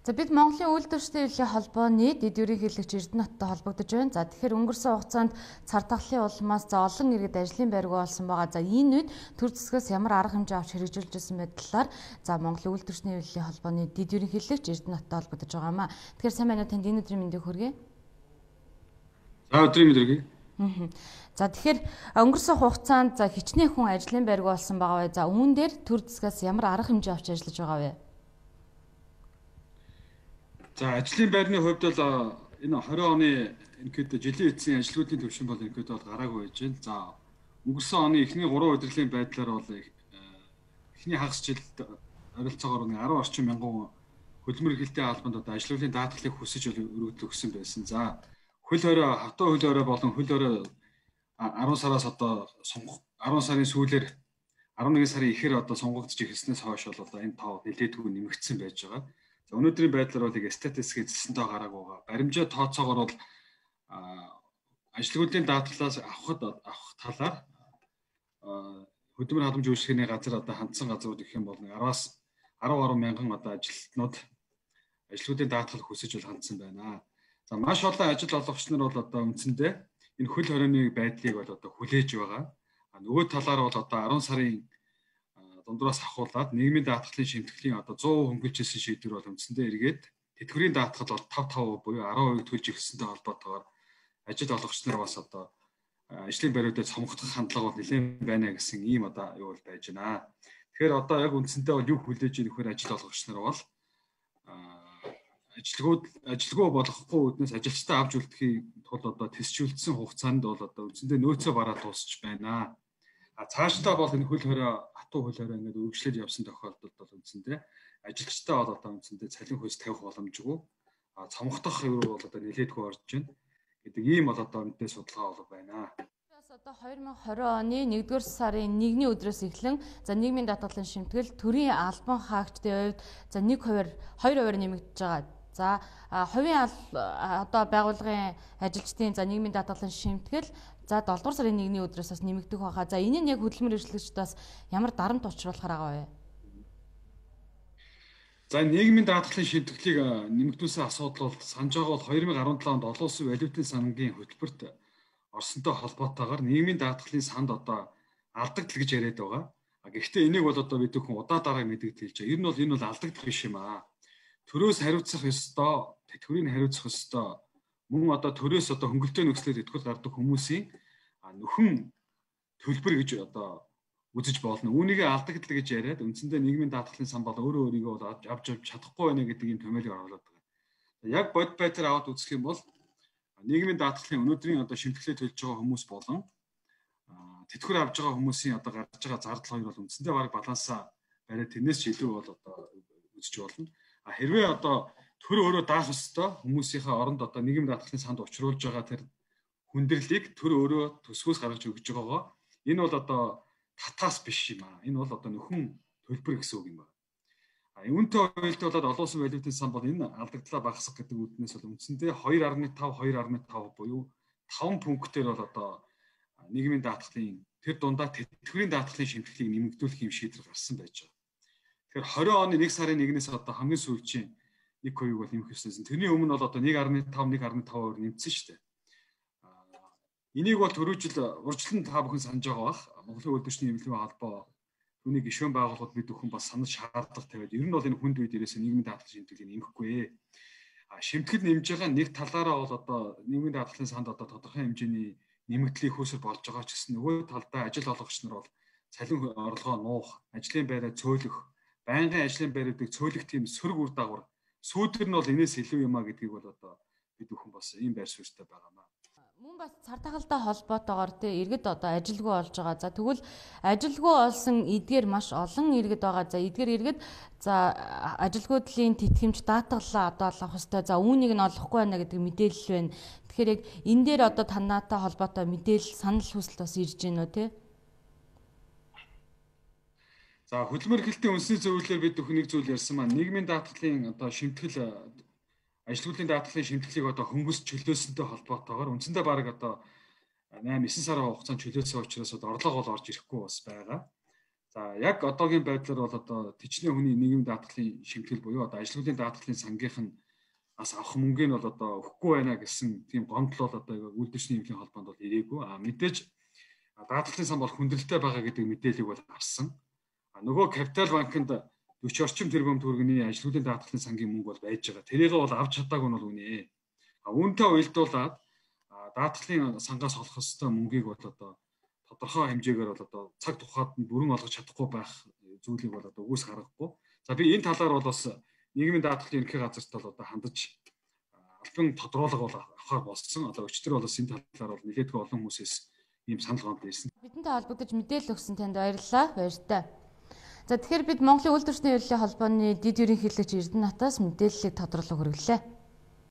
За бид Монголын үйлдвэрчдийн хөвлийн холбооны дэд ерөнхийлөгч Эрдэнэттэй холбогдож байна. За тэгэхээр өнгөрсөн хугацаанд цар тахлын улмаас олон иргэд ажлын байргүй болсон байгаа. За энэ үед төр засгаас ямар арга хэмжээ авч хэрэгжүүлжсэн мэт талаар за Монголын үйлдвэрчдийн хөвлийн холбооны дэд ерөнхийлөгч Эрдэнэттэй холбогдож байгаамаа. Тэгэхээр сайн байна уу, танд энэ өдрийн мэндийг хүргэе. За өдрийн мэнд хүргэе. За тэгэхээр өнгөрсөн хугацаанд за хичнээн хүн ажлын байргүй болсон байгаа вэ? За үүн дээр төр засгаас ямар арга хэмжээ авч ажиллаж байгаа вэ? За ажлын байрны хувьд бол энэ 20 оны ингээд жилийн эцсийн ажилгүйдийн төвшин бол ингээд бол гараагүй байж байна. За өнгөрсөн оны эхний 3 удирлын байдлаар бол эхний хагас жилд ойролцоогоор 10 орчим мянган хөдөлмөр эрхлэлтэй албанд одоо ажлын даатгалыг хүсэж өргөдөл өгсөн байсан. За хөл хорой хатуу хөл хорой болон хөл хорой 10 сараас одоо 10 сарын сүүлээр 11 сарын эхээр одоо сонгогдож ирснээс хойш бол одоо энэ тоо нэлээдгүй нэмэгдсэн байж байгаа. За өнөөдрийн байдлаар бол статистикийн эзэлсэнтэй гараагүй байгаа. Баримжаа тооцоогоор бол ажлын даатгалаас авах талаар хөдөлмөр халамж үйлчлэгээний газар одоо хандсан газрууд гэх юм бол 10-аас 10 гаруй мянган одоо ажилтнууд ажлын даатгал хүсэж бол хандсан байна. За маш олон ажил олгогч нар бол одоо үндсэндээ энэ хөл хорионы байдлыг бол одоо хүлээж байгаа. Нөгөө талаар бол одоо 10 сарын дундраас ахуулаад нийгмийн даатгалын шимтгэлийн одоо 100% хөнгөлжсэн шийдвэр бол үндсэндээ эргээд тэтгэврийн даатгал бол 5% буюу 10% төлж ирсэнтэй холбоотойгоор ажил олгогч нар бас одоо ажлын байруудад цомгдох хандлага бол нэлээд байна гэсэн ийм одоо юу бол байж байна. Тэгэхээр одоо яг үндсэндээ бол юу хүлээж ирэх вэ ажил олгогч нар бол ажилгүй болохгүй үүднээс ажилчдаа авч үлдэхийн тулд одоо тэсчүүлсэн хугацаанд бол одоо үндсэндээ нөөцөө бараа дуусч байна. Цаашдаа бол энэ хөл хорой хатуу хөл хорой ингээд үргэлжлээд явсан тохиолдолд бол үндсэндээ ажилчдаа бол одоо үндсэндээ цалин хөлс тавих боломжгүй цомгдох юу бол одоо нэлээдгүй орж байна гэдэг ийм бол одоо үнэтэй судалгаа бол байна. Одоо 2020 оны 1-р сарын 1-ний өдрөөс эхлэн за нийгмийн даатгалын шимтгэл төрийн албан хаагчдын хувьд за 2% нэмэгдэж байгаа. За хувийн одоо байгууллагын ажилчдын за нийгмийн даатгалын шимтгэл за 7 дугаар сарын 1-ний өдрөөс бас нэмэгдэх байхаа. За энэ нь яг хөдөлмөр эрхлэгчдээс ямар дарамт учруулахаар байгаа вэ? За нийгмийн даатгалын шимтгэлийг нэмэгдүүлсэн асуудал бол санаж байгаа бол 2017 онд олон улсын валютын сангийн хөтөлбөрт орсонтой холбоотойгоор нийгмийн даатгалын санд одоо алдагдал гэж яриад байгаа. Гэхдээ энийг бол одоо бид бүхэн удаа дараа мэдэгдэж хэлж байгаа. Ер нь бол энэ бол алдагдал биш юм аа. Төрөөс хариуцах ёстой, тэтгэврийг хариуцах ёстой. Мөн одоо төрөөс одоо хөнгөлтөө нөхцлөөр идэвхтэй гардаг хүмүүсийн нөхөн төлбөр гэж одоо үзэж болно. Үүнийг алдагдал гэж яриад үндсэндээ нийгмийн даатгалын сан бол өөрийгөө бол авч чадахгүй байна гэдэг юм томьёолыг оруулаад байгаа. Яг бод байдлаар аваад үзэх юм бол нийгмийн даатгалын өнөөдрийн одоо шимтгэлээ төлж байгаа хүмүүс болон тэтгэвэр авж байгаа хүмүүсийн одоо гарч байгаа зардал хоёр бол үндсэндээ бараг балансаа бариад тэрнээс ч илүү бол одоо үзэж болно. Хэрвээ одоо төр өөрөө даах ёстой хүмүүсийнхээ оронд одоо нийгмийн даатгалын санд учруулж байгаа тэр хүндрэлийг төр өөрөө төсвөөс гаргаж өгж байгаагаа энэ бол одоо татаас биш юм аа. Энэ бол одоо нөхөн төлбөр гэсэн үг юм байна. Үүнтэй уялдуулаад олон улсын валютын сан бол энэ алдагдлаа багасгах гэдэг үүднээс бол үндсэндээ 2.5 буюу 5 пунктээр бол одоо нийгмийн даатгалын тэр дундаа тэтгэврийн даатгалын шимтгэлийг нэмэгдүүлэх юм шийдвэр гарсан байж байгаа. Тэгэхээр 20 оны 1 сарын 1-ээс одоо хамгийн сүүлчийн 1% бол нэмэх ёстой. Тэрний өмнө бол одоо 1.5% нэмсэн шүү дээ. Энийг бол түрүү жил урьдчилан та бүхэн санаж байгаа бах. Монголын үйлдвэрчдийн эмнэлгийн холбоо түүний гишүүн байгууллагууд бид бүхэн бас санаж шаардлага тавиад ер нь бол энэ хүнд үед дээрээс нийгмийн даатгалын шимтгэлийг нэмэхгүй. Шимтгэл нэмж байгаа нэг талаараа бол одоо нийгмийн даатгалын санд одоо тодорхой хэмжээний нэмэгдлийг хөөсөр болж байгаа ч гэсэн нөгөө талдаа ажил олгогч нар бол цалин орлогоо нуух, ажлын байраа цөөлөх, байнгын ажлын байруудыг цөөлөх тийм сөрөг үр дагавар сүүдэр нь бол энэс илүү юм а гэдгийг бол одоо бид бүхэн бас ийм байр суурьтай байгаамаа. Мөн бас цар тахалтай холбоотойгоор иргэд одоо ажилгүй болж байгаа. За тэгвэл ажилгүй олсон эдгээр маш олон иргэд байгаа. За эдгээр иргэд за ажилгүйдлийн тэтгэмж даатгалаа одоо олох ёстой. За үүнийг нь олохгүй байна гэдэг мэдээлэл байна. Тэгэхээр яг энэ дээр одоо танаатай холбоотой мэдээлэл санал хүсэлт бас ирж гин үү те? За хөдөлмөр эрхлэлтийн үндэсний зөвлөлөөр бид бүхэн нэг зүйл ярьсан маань нийгмийн даатгалын одоо шимтгэл ажлын даатгалын шимтгэлийг одоо хөнгөс чөлөөсөнтэй холбоотойгоор үндсэндээ баг одоо 8-9 сарын хугацаанд чөлөөсөн учраас орлого бол орж ирэхгүй бас байгаа. За яг одоогийн байдлаар бол одоо төчнээ хүний нийгмийн даатгалын шимтгэл буюу одоо ажилгүйдийн даатгалын сангийнх нь бас авах мөнгөний бол одоо өгөхгүй байна гэсэн тийм гомдол бол одоо үйлдвэрчний эмнэлгийн холбоонд бол ирээгүй. Мэдээж даатгалын сан бол хүндрэлтэй байгаа гэдэг мэдээллийг бол авсан. Нөгөө Капитал банкнд 40 орчим тэрбум төгрөгийн ажилгүйдийн даатгалын сангийн мөнгө бол байж байгаа. Тэрийг бол авч чадаагүй нь бол үнэ. Үүнтэй уялдуулаад даатгалын сангаас олох ёстой мөнгийг бол одоо тодорхой хэмжээгээр бол одоо цаг тухайд нь бүрэн олгож чадахгүй байх зүйлийг бол одоо үгүйс гаргахгүй. За би энэ талаар бол бас нийгмийн даатгалын ерөнхий газарт бол одоо хандаж албан тодруулга бол авахар болсон. Одоо өчтөр бол бас энэ талаар бол нэлээдгүй олон хүмүүсээс ийм санал гомдол ирсэн. Бидэнтэй холбогдож мэдээлэл өгсөн танд баярлалаа. Баяртай. За тэгэхээр бид Монголын үйлдвэрчний эрхлэлийн холбооны дэд ерөнхийлөгч Эрдэнэтаас мэдээллийг тодруулах хүргэлээ.